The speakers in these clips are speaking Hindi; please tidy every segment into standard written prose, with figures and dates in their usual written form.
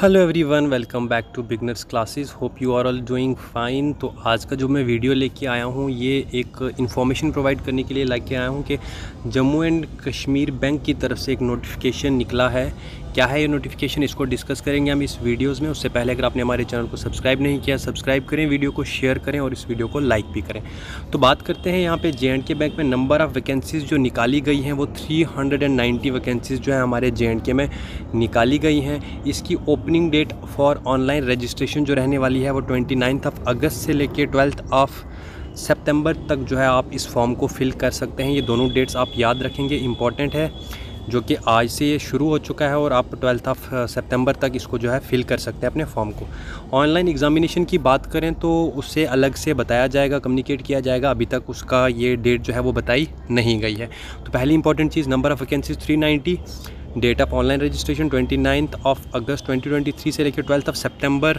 Hello everyone, welcome back to beginners classes. Hope you are all doing fine. तो आज का जो मैं वीडियो लेके आया हूँ ये एक इन्फॉर्मेशन प्रोवाइड करने के लिए लेके आया हूँ कि जम्मू एंड कश्मीर बैंक की तरफ से एक नोटिफिकेशन निकला है। क्या है ये नोटिफिकेशन, इसको डिस्कस करेंगे हम इस वीडियोज़ में। उससे पहले अगर आपने हमारे चैनल को सब्सक्राइब नहीं किया, सब्सक्राइब करें, वीडियो को शेयर करें और इस वीडियो को लाइक भी करें। तो बात करते हैं यहाँ पे JNK बैंक में नंबर ऑफ़ वैकेंसीज़ जो निकाली गई हैं वो 390 वैकेंसीज़ जो है हमारे JNK में निकाली गई हैं। इसकी opening date for online registration जो रहने वाली है वो 29 अगस्त से लेके 12 सितंबर तक जो है आप इस फॉर्म को फिल कर सकते हैं। ये दोनों डेट्स आप याद रखेंगे, इम्पॉर्टेंट है, जो कि आज से ये शुरू हो चुका है और आप 12 सितंबर तक इसको जो है फिल कर सकते हैं अपने फॉर्म को। ऑनलाइन एग्ज़ामिनेशन की बात करें तो उससे अलग से बताया जाएगा, कम्युनिकेट किया जाएगा। अभी तक उसका ये डेट जो है वो बताई नहीं गई है। तो पहली इंपॉर्टेंट चीज़, number of vacancies 390, date of online registration 29 अगस्त 2023 से लेकर 12 सितंबर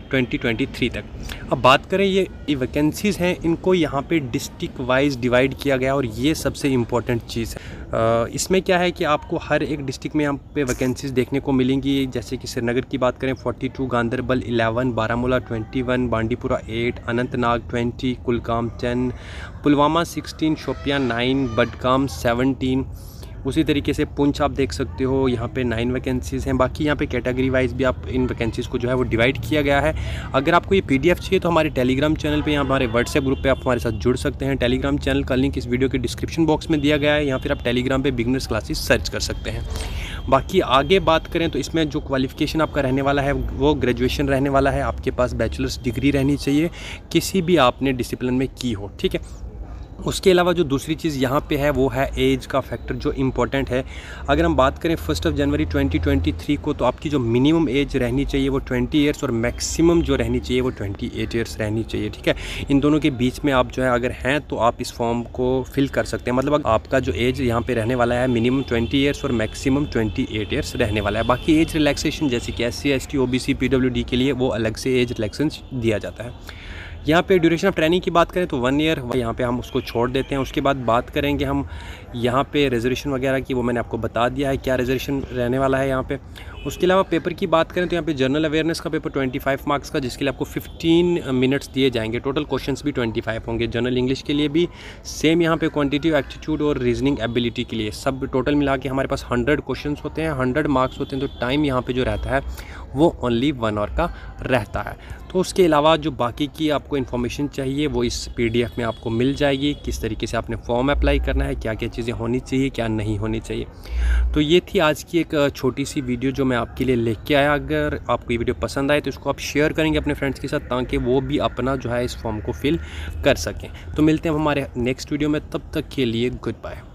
2023 तक। अब बात करें ये वैकेंसीज़ हैं, इनको यहाँ पे डिस्ट्रिक्ट वाइज डिवाइड किया गया और ये सबसे इम्पॉर्टेंट चीज़ है। इसमें क्या है कि आपको हर एक डिस्ट्रिक्ट में यहाँ पे वैकेंसीज़ देखने को मिलेंगी। जैसे कि श्रीनगर की बात करें 42, गांदरबल 11, बारामूला 21, बांडीपुरा 8, अनंतनाग 20, कुलगाम 10, पुलवामा 16, शोपियां 9, बडगाम 17। उसी तरीके से पुंछ आप देख सकते हो, यहाँ पे 9 वैकेंसीज़ हैं। बाकी यहाँ पे कैटेगरी वाइज भी आप इन वैकेंसीज़ को जो है वो डिवाइड किया गया है। अगर आपको ये PDF चाहिए तो हमारे टेलीग्राम चैनल पे या हमारे व्हाट्सएप ग्रुप पे आप हमारे साथ जुड़ सकते हैं। टेलीग्राम चैनल का लिंक इस वीडियो के डिस्क्रिप्शन बॉक्स में दिया गया है, या फिर आप टेलीग्राम पे बिगनर्स क्लासेस सर्च कर सकते हैं। बाकी आगे बात करें तो इसमें जो क्वालिफ़िकेशन आपका रहने वाला है वो ग्रेजुएशन रहने वाला है। आपके पास बैचलर्स डिग्री रहनी चाहिए, किसी भी आपने डिसिप्लिन में की हो, ठीक है। उसके अलावा जो दूसरी चीज़ यहाँ पे है वो है एज का फैक्टर, जो इम्पोर्टेंट है। अगर हम बात करें 1 जनवरी 2023 को, तो आपकी जो मिनिमम एज रहनी चाहिए वो 20 ईयर्स और मैक्सिमम जो रहनी चाहिए वो 28 ईयर्स रहनी चाहिए, ठीक है। इन दोनों के बीच में आप जो है अगर हैं तो आप इस फॉर्म को फिल कर सकते हैं। मतलब आपका जो एज यहाँ पे रहने वाला है मिनिमम 20 ईयर्स और मैक्सिमम 28 ईयर्स रहने वाला है। बाकी एज रिलैक्सेशन जैसे कि SC ST OBC PWD के लिए वो अलग से एज रिलैक्सेशन दिया जाता है। यहाँ पे ड्यूरेशन ऑफ ट्रेनिंग की बात करें तो 1 ईयर, यहाँ पे हम उसको छोड़ देते हैं। उसके बाद बात करेंगे हम यहाँ पे रिजर्वेशन वगैरह की, वो मैंने आपको बता दिया है क्या रिजर्वेशन रहने वाला है यहाँ पे। उसके अलावा पेपर की बात करें तो यहाँ पे जनरल अवेयरनेस का पेपर 25 मार्क्स का, जिसके लिए आपको 15 मिनट्स दिए जाएंगे। टोटल क्वेश्चंस भी 25 होंगे। जनरल इंग्लिश के लिए भी सेम यहाँ पे क्वांटिटेटिव एप्टीट्यूड और रीजनिंग एबिलिटी के लिए सब टोटल मिला के हमारे पास 100 क्वेश्चंस होते हैं, 100 मार्क्स होते हैं। तो टाइम यहाँ पे जो रहता है वो ओनली 1 आवर का रहता है। तो उसके अलावा जो बाकी की आपको इन्फॉर्मेशन चाहिए वो इस PDF में आपको मिल जाएगी। किस तरीके से आपने फॉर्म अप्लाई करना है, क्या क्या चीज़ें होनी चाहिए, क्या नहीं होनी चाहिए। तो ये थी आज की एक छोटी सी वीडियो जो मैं आपके लिए लेके आया। अगर आपको ये वीडियो पसंद आए तो इसको आप शेयर करेंगे अपने फ्रेंड्स के साथ, ताकि वो भी अपना जो है इस फॉर्म को फिल कर सकें। तो मिलते हैं हमारे नेक्स्ट वीडियो में, तब तक के लिए गुड बाय।